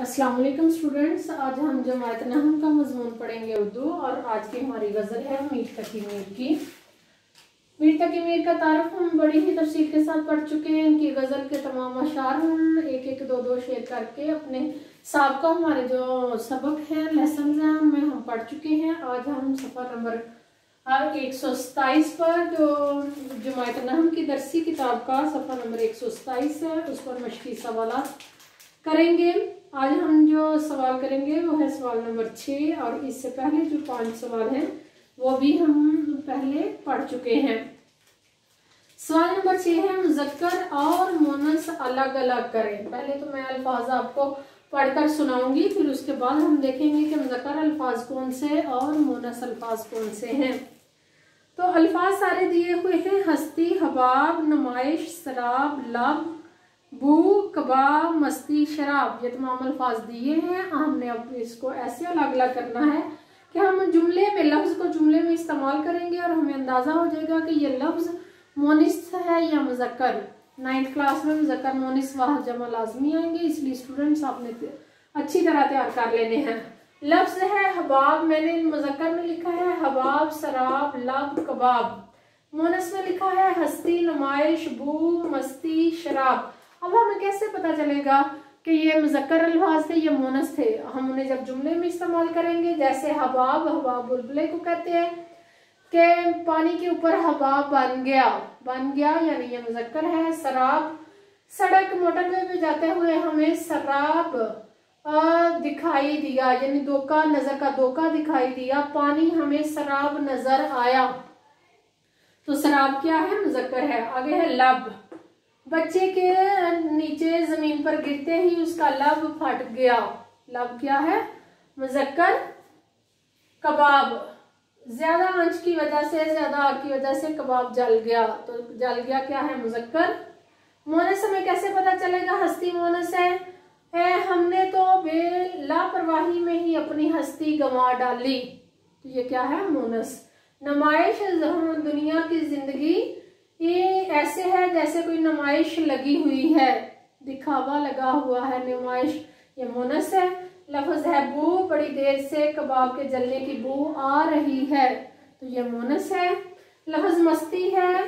अस्सलाम वालेकुम स्टूडेंट्स, आज हम जमात नहम का मजमून पढ़ेंगे उर्दू। और आज की हमारी गज़ल है मीर तकी मीर की। मीर तकी मीर का तारुफ हम बड़ी ही तफसील के साथ पढ़ चुके हैं। इनकी गज़ल के तमाम अशार हम एक एक दो दो शेयर करके अपने साबका हमारे जो सबक हैं, लेसन हैं, उनमें हम पढ़ चुके हैं। आज हम सफ़ा नंबर 127 पर जो जमात नहम की दरसी किताब का सफ़ा नंबर 127 है, उस पर मशक़ी सवालात करेंगे। आज हम जो सवाल करेंगे वो है सवाल नंबर 6, और इससे पहले जो 5 सवाल हैं वो भी हम पहले पढ़ चुके हैं। सवाल नंबर 6 है, मुज़क्कर और मोनस अलग अलग करें। पहले तो मैं अल्फाज आपको पढ़कर सुनाऊंगी, फिर उसके बाद हम देखेंगे कि मुज़क्कर अल्फाज कौन से और मोनस अल्फाज कौन से हैं। तो अल्फाज सारे दिए हुए हैं, हस्ती, हबाब, नुमाइश, शराब, लब, बू, कबाब, मस्ती, शराब। ये तमाम अल्फाज दिए हैं। हमने अब इसको ऐसे अलग अलग करना है कि हम जुमले में लफ्ज़ को जुमले में इस्तेमाल करेंगे और हमें अंदाज़ा हो जाएगा कि ये लफ्ज़ मोनिस है या मुज़क्कर। 9th क्लास में मुज़क्कर मोनिस वाहिद जमा लाजमी आएंगे, इसलिए स्टूडेंट्स आपने अच्छी तरह तैयार कर लेने हैं। लफ्ज़ है हबाब, मैंने मुज़क्कर में लिखा है हबाब, शराब, लब, कबाब। मोनस में लिखा है हस्ती, नुमाइश, बू, मस्ती, शराब। अब हमें कैसे पता चलेगा कि ये मुज़क्कर अल्फाज थे या मोनस थे? हम उन्हें जब जुमले में इस्तेमाल करेंगे, जैसे हबाब, हबाब बुलबुले को कहते हैं कि पानी के ऊपर हबाब बन गया यानी ये मुज़क्कर है। शराब, सड़क मोटरवे पे जाते हुए हमें शराब दिखाई दिया, यानी धोखा, नजर का धोखा दिखाई दिया। पानी हमें शराब नजर आया, तो शराब क्या है? मुज़क्कर है। आगे है लब, बच्चे के नीचे जमीन पर गिरते ही उसका लब फट गया। लब क्या है? मुज़क्कर। कबाब, ज्यादा आंच की वजह से, ज्यादा आग की वजह से कबाब जल गया, तो जल गया क्या है? मुज़क्कर। मोनस हमें कैसे पता चलेगा? हस्ती मोनस है। हमने तो लापरवाही में ही अपनी हस्ती गंवा डाली, तो ये क्या है? मोनस। नुमाइश, दुनिया की जिंदगी ये ऐसे है जैसे कोई नुमाइश लगी हुई है, दिखावा लगा हुआ है, नुमाइश, ये मोनस है। लफ्ज़ है बू, बड़ी देर से कबाब के जलने की बू आ रही है, तो ये मोनस है। लफ्ज़ मस्ती है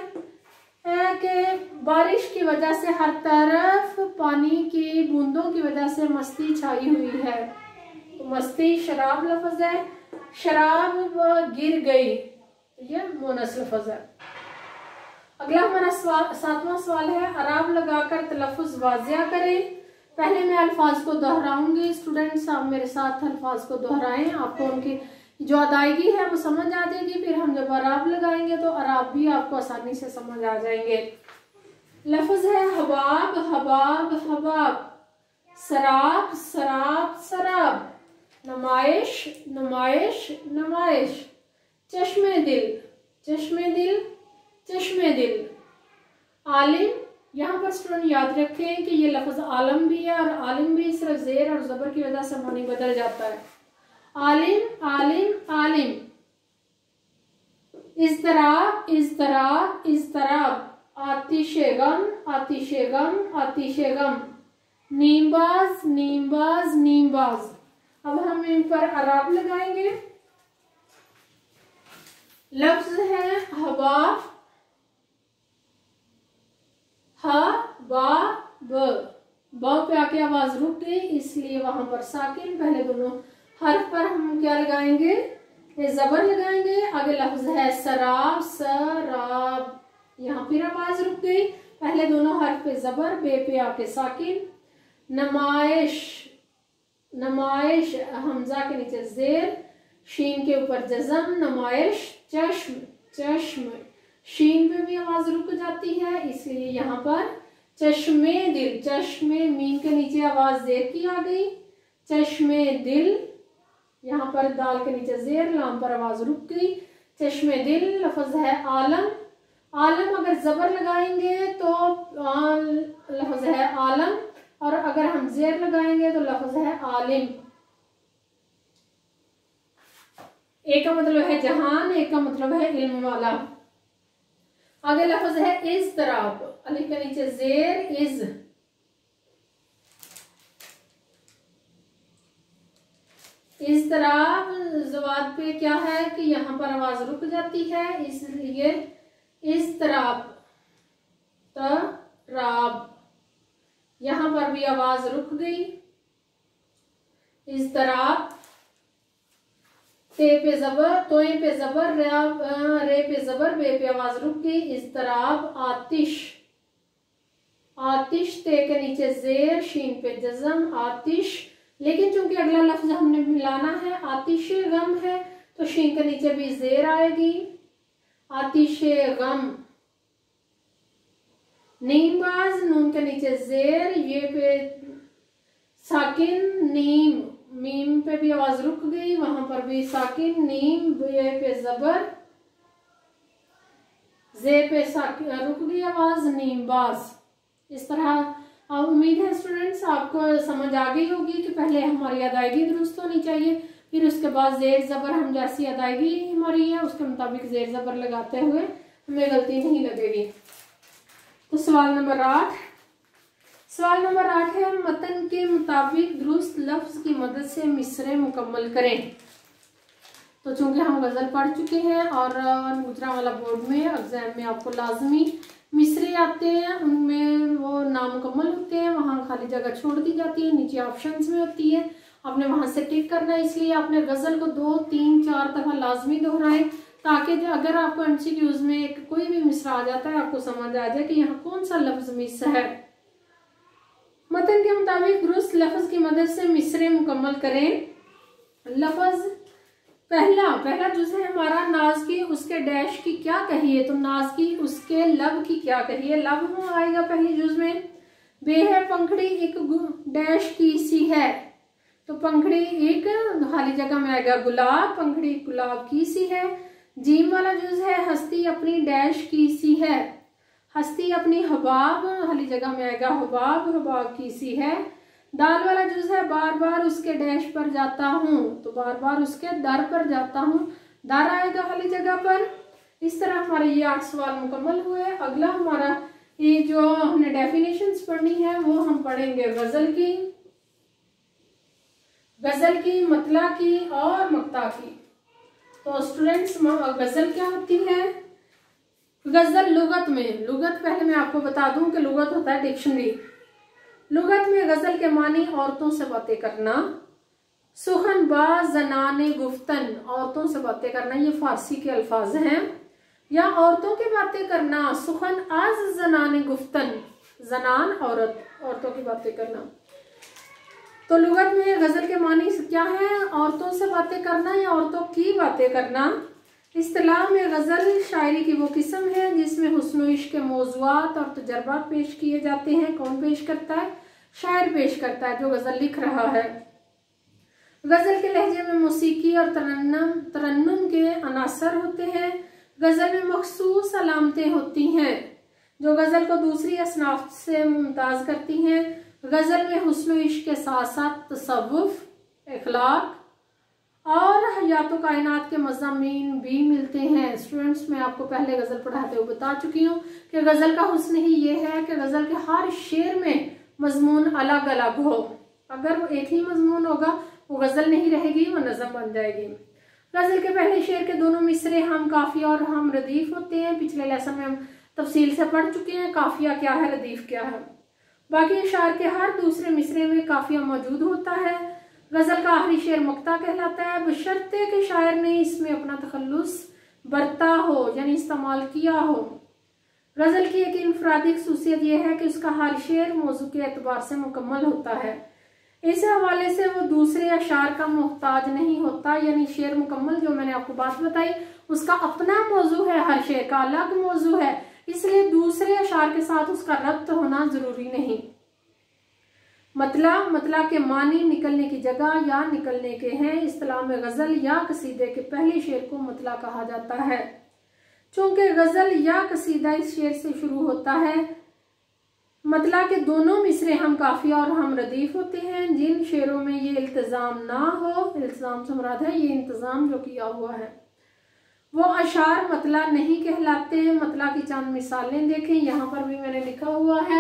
कि बारिश की वजह से हर तरफ पानी की बूंदों की वजह से मस्ती छाई हुई है, तो मस्ती। शराब लफ्ज़ है, शराब गिर गई, ये मोनस लफ्ज़ है। अगला हमारा 7वां सवाल है, अराब लगाकर तलफ़ुज़ वाज़िया करें। पहले मैं अल्फाज को दोहराऊंगी, स्टूडेंट्स आप मेरे साथ अल्फाज को दोहराएं, आपको उनकी जो अदायगी है वो समझ आ जाएगी। फिर हम जब अराब लगाएंगे तो अराब भी आपको आसानी से समझ आ जाएंगे। लफ्ज़ है हबाब, हबाब, हबाब। शराब, शराब, शराब। नुमाइश, नुमाइश, नुमाइश। चश्मे दिल, चश्मे दिल, चश्मे दिल। आलिम, यहाँ पर स्टूडेंट याद रखें कि ये लफ्ज़ आलम भी है, और आलिम भी सिर्फ जेर और जबर की वजह से मानी बदल जाता है। आलिम, आलिम, आलिम। इज़्तिराब, इज़्तिराब, इज़्तिराब। आतिशे गम, आतिशे गम, आतिशे गम। नीमबाज, नीमबाज, नीमबाज। अब हम इन पर अराब लगाएंगे। लफ्ज़ है हबाब, हा बा ब पे आके आवाज रुक गई, इसलिए वहां पर साकिन। पहले दोनों हर्फ पर हम क्या लगाएंगे? ये जबर लगाएंगे। आगे लफ्ज है शराब, शराब, यहाँ फिर आवाज रुक गई। पहले दोनों हर्फ पे जबर, बे पे आके साकिन। नमाइश, नमाइश, हमजा के नीचे जेर, शीन के ऊपर जज़म। नमाइश। चश्म, चश्म, शीन पे भी आवाज रुक जाती है, इसलिए यहाँ पर चश्मे दिल। चश्मे, मीम के नीचे आवाज जेर की आ गई। चश्मे दिल, यहाँ पर दाल के नीचे जेर, लाम पर आवाज रुक गई। चश्मे दिल। लफ्ज है आलम, आलम अगर जबर लगाएंगे तो लफ्ज है आलम, और अगर हम जेर लगाएंगे तो लफ्ज है आलिम। एक का मतलब है जहान, एक का मतलब है इल्म वाला। आगे लफ्ज है इज़्तिराब, अलिफ के नीचे जेर, इज। इज़्तिराब ज़वाद पे क्या है कि यहाँ पर आवाज रुक जाती है, इसलिए इज़्तिराब, तराब, यहाँ पर भी आवाज रुक गई। इज़्तिराब, ते पे जबर, तोए पे जबर, रे पे जबर, बे पे आवाज रुक गई। इज़्तिराब, आतिश, आतिश, ते के नीचे जेर, शीन पे जज़म, आतिश। लेकिन चूंकि अगला लफ्ज हमने मिलाना है, आतिश गम है, तो शीन के नीचे भी जेर आएगी, आतिश गम। नीमबाज, नून के नीचे जेर, ये पे साकिन, नीम, मीम पे भी आवाज रुक गई, वहां पर भी साकिन, नीम, ये पे जबर, जे पे साकिन रुक गई आवाज, नीमबाज। इस तरह उम्मीद है स्टूडेंट्स आपको समझ आ गई होगी कि पहले हमारी अदायगी दुरुस्त होनी चाहिए, फिर उसके बाद जेर जबर हम जैसी अदायगी हमारी है उसके मुताबिक जेर जबर लगाते हुए हमें गलती नहीं लगेगी। तो सवाल नंबर 8, सवाल नंबर 8 है मतन के मुताबिक दुरुस्त लफ्ज की मदद से मिसरे मुकम्मल करें। तो चूंकि हम गजल पढ़ चुके हैं और गुजरांवाला बोर्ड में एग्जाम में आपको लाजमी मिसरे आते हैं, उनमें वो नामुकम्मल होते हैं, वहाँ खाली जगह छोड़ दी जाती है, नीचे ऑप्शंस में होती है, आपने वहां से टिक करना है। इसलिए आपने गजल को 2, 3, 4 दफा लाजमी दोहराएं, ताकि अगर आपको एमसीक्यूज में एक कोई भी मिसरा आ जाता है आपको समझ आ जाए कि यहाँ कौन सा लफ्ज मिस है। मतन के मुताबिक दुरुस्त लफ्ज की मदद से मिसरे मुकम्मल करें। लफ्ज पहला जुज़ है हमारा नाज की उसके डैश की क्या कहिए, तो नाज की उसके लब की क्या कहिए, लब हो आएगा पहली जुज़ में। बे है पंखड़ी एक डैश की सी है, तो पंखड़ी एक खाली जगह में आएगा गुलाब, पंखड़ी गुलाब की सी है। जीम वाला जुज़ है हस्ती अपनी डैश की सी है, हस्ती अपनी हबाब, खाली जगह में आएगा हबाब, हबाब की सी है। दाल वाला जुज़ है बार बार उसके डैश पर जाता हूँ, तो बार बार उसके दर पर जाता हूँ, दर आएगा खाली जगह पर। इस तरह हमारे ये 8 सवाल मुकम्मल हुए। अगला हमारा ये जो हमने डेफिनेशंस पढ़नी है वो हम पढ़ेंगे गजल की, मतला की और मक्ता की। तो स्टूडेंट्स गजल क्या होती है? गजल लुगत पहले मैं आपको बता दूं कि लुगत होता है डिक्शनरी। लुगत में गजल के मानी औरतों से बातें करना, सुखन बाज जनाने गुफ्तन, औरतों से बातें करना, ये फारसी के अल्फाज हैं, या औरतों की बातें करना, सुखन आज जनाने गुफ्तन, जनान औरत, औरतों की बातें करना। तो लुगत में गजल के मानी क्या है? औरतों से बातें करना या औरतों की बातें करना। इस्तिलाह में गजल शायरी की वो किस्म है जिसमें हुस्न इश्क के मौज़ूआत और तजर्बात पेश किए जाते हैं। कौन पेश करता है? शायर पेश करता है जो गजल लिख रहा है। गजल के लहजे में मौसीकी और तरन्नुम के अनासर होते हैं। गजल में मखसूस अलामतें होती हैं जो गजल को दूसरी असनाफ से मुमताज करती हैं। गजल में हुस्न इश्क के साथ साथ तसव्वुफ, इखलाक और हयातो कायनात के मज़ामीन भी मिलते हैं। स्टूडेंट्स मैं आपको पहले गजल पढ़ाते हुए बता चुकी हूँ कि गजल का हुस्न ही ये है कि गजल के हर शेर में मजमून अलग अलग हो। अगर वो एक ही मजमून होगा वो गजल नहीं रहेगी, वो नज़म बन जाएगी। गजल के पहले शेर के दोनों मिसरे हम काफिया और हम रदीफ होते हैं। पिछले लेसन में हम तफसील से पढ़ चुके हैं काफिया क्या है, रदीफ क्या है। बाकी अशार के हर दूसरे मिसरे में काफिया मौजूद होता है। गजल का आखिरी शेर मक्ता कहलाता है, बशर्ते कि शायर ने इसमें अपना तखल्लुस बरता हो यानी इस्तेमाल किया हो। गजल की एक इनफरादी खसूसियत यह है कि उसका हर शेर मौजू के एतबार से मुकम्मल होता है। इस हवाले से वो दूसरे अशार का मोहताज नहीं होता, यानी शेर मुकम्मल जो मैंने आपको बात बताई उसका अपना मौजू है, हर शेर का अलग मौजू है, इसलिए दूसरे अशार के साथ उसका रब्त होना जरूरी नहीं। मतला के मानी निकलने की जगह या निकलने के हैं। इस्तिलाह में गजल या कसीदे के पहले शेर को मतला कहा जाता है। चूंकि गजल या कसीदा इस शेर से शुरू होता है, मतला के दोनों मिसरे हम काफिया और हम रदीफ होते हैं। जिन शेरों में ये इल्तिजाम ना हो, इल्तिजाम से मुराद है ये इंतजाम जो किया हुआ है, वो अशार मतला नहीं कहलाते। मतला की चंद मिसालें देखें, यहाँ पर भी मैंने लिखा हुआ है।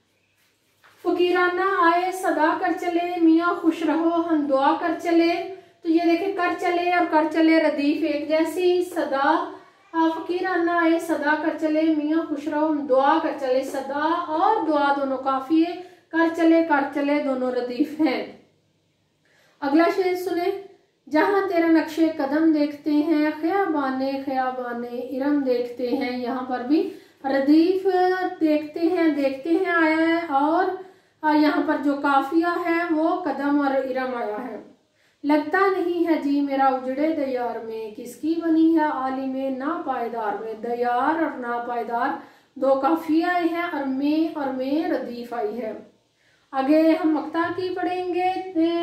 फकीराना आए सदा कर चले, मियाँ खुश रहो हम दुआ कर चले, तो ये देखें, कर चले और कर चले रदीफ एक जैसी, सदा फकीराना आए सदा कर चले, मियाँ खुश रहो दुआ कर चले, सदा और दुआ दोनों काफी है, कर चले दोनों रदीफ हैं। अगला शेर सुने, जहां तेरा नक्शे कदम देखते हैं, खयाबाने इरम देखते हैं। यहाँ पर भी रदीफ देखते हैं आया है, और यहाँ पर जो काफिया है वो कदम और इरम आया है। लगता नहीं है जी मेरा उजड़े दयार में, किसकी बनी है आलिमे ना पायदार में। दयार और ना पायदार दो काफिया आए हैं, और में रदीफ आई है। आगे हम मक्ता की पढ़ेंगे,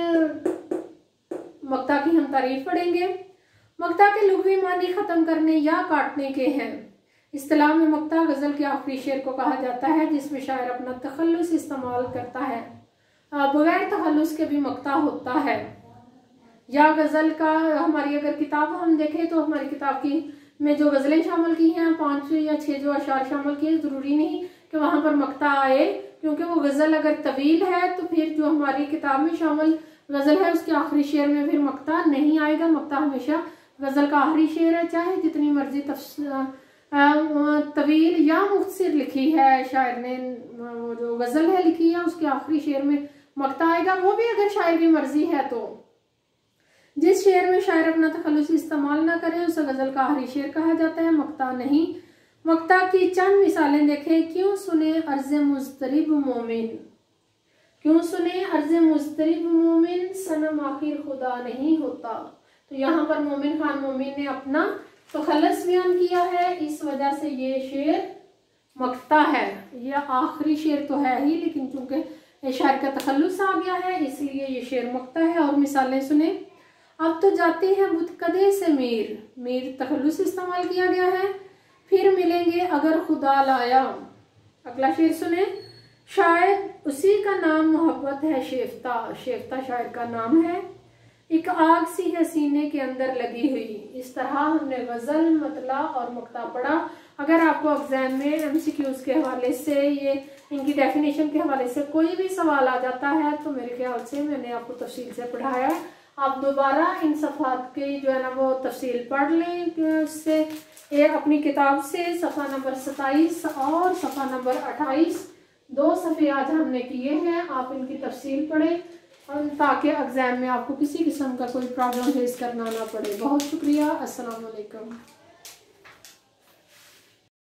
मक्ता की हम तारीफ पढ़ेंगे। मक्ता के लुग़वी मानी खत्म करने या काटने के हैं। इस्तिलाह में मक्ता गजल के आखिरी शेर को कहा जाता है जिसमें शायर अपना तखल्लुस इस्तेमाल करता है। बगैर तखल्लुस के भी मक्ता होता है। या गजल का हमारी अगर किताब हम देखें तो हमारी किताब की में जो गजलें शामिल की हैं 5 या 6 जो अशार शामिल किए, जरूरी नहीं कि वहां पर मक्ता आए, क्योंकि वो गजल अगर तवील है तो फिर जो हमारी किताब में शामिल गजल है उसके आखिरी शेर में फिर मक्ता नहीं आएगा। मक्ता हमेशा गजल का आखिरी शेर है, चाहे जितनी मर्जी तवील या मुख्तसर लिखी है शायर ने, वो जो गजल है लिखी है उसके आखिरी शेर में मक्ता आएगा, वो भी अगर शायर की मर्जी है तो। जिस शेर में शायर अपना तखल्लुस इस्तेमाल ना करे उसे गजल का आखिरी शेर कहा जाता है, मक्ता नहीं। मक्ता की चंद मिसालें देखें। क्यों सुने अर्ज़े मुज़तरिब मोमिन, क्यों सुने अर्ज़े मुज़तरिब मोमिन, सनम आखिर खुदा नहीं होता। तो यहाँ पर मोमिन खान मोमिन ने अपना तखल्लुस बयान किया है, इस वजह से ये शेर मक्ता है। यह आखिरी शेर तो है ही, लेकिन चूंकि शायर का तखल्लुस आ गया है इसलिए ये शेर मक्ता है। और मिसालें सुने। अब तो जाते हैं बुतकदे से मीर तखल्लुस इस्तेमाल किया गया है। फिर मिलेंगे अगर खुदा लाया। अगला शेर सुने। शायद उसी का नाम मोहब्बत है शेफ्ता शायर का नाम है। एक आग सी है सीने के अंदर लगी हुई। इस तरह हमने गजल, मतला और मक्ता पढ़ा। अगर आपको एग्जाम में MCQs के हवाले से, ये इनकी डेफिनेशन के हवाले से कोई भी सवाल आ जाता है तो मेरे ख्याल से मैंने आपको तफसील से पढ़ाया है। आप दोबारा इन सफ़ात की जो है ना वो तफसील पढ़ लें उससे, ये अपनी किताब से सफ़ा नंबर 27 और सफ़ा नंबर 28 2 सफ़े आज हमने किए हैं। आप इनकी तफसील पढ़ें ताकि एग्ज़ाम में आपको किसी किस्म का कोई प्रॉब्लम फेस करना ना पड़े। बहुत शुक्रिया। अस्सलाम वालेकुम।